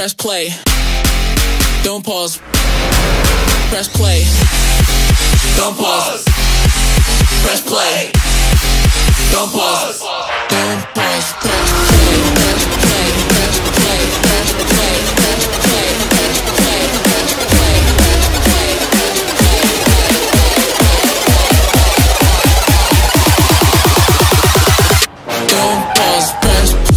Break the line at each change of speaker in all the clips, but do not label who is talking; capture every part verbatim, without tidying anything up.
Press play. Don't pause. Press play. Don't pause. Press play. Don't pause. Don't pause. Press play. Press play. Press play. Press play. Press play. Press play. Press play. Press play. Press play. Don't pause. Press play.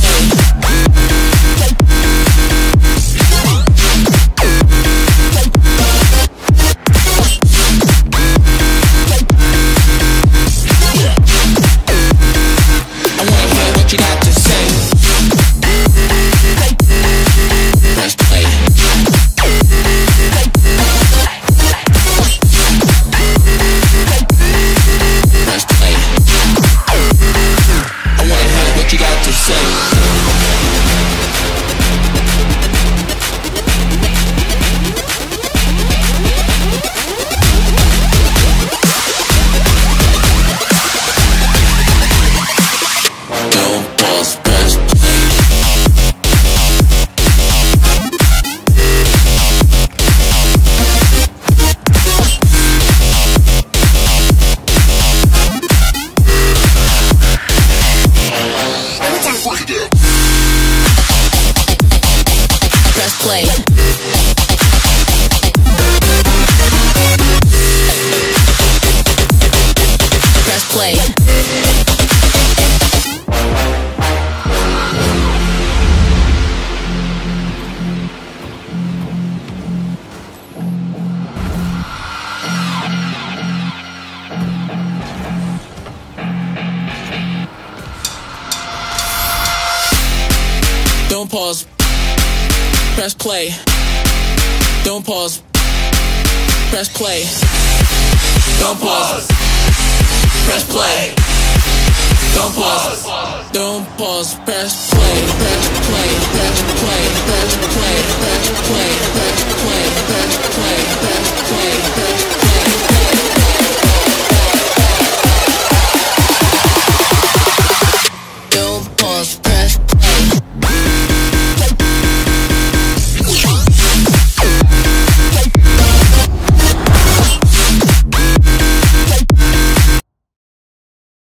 Play. Press play. Don't pause. Press play. Don't pause. Press play. Don't pause. Press play. Don't pause. Don't pause. Press play. Press play. Press play. Press play. Press play.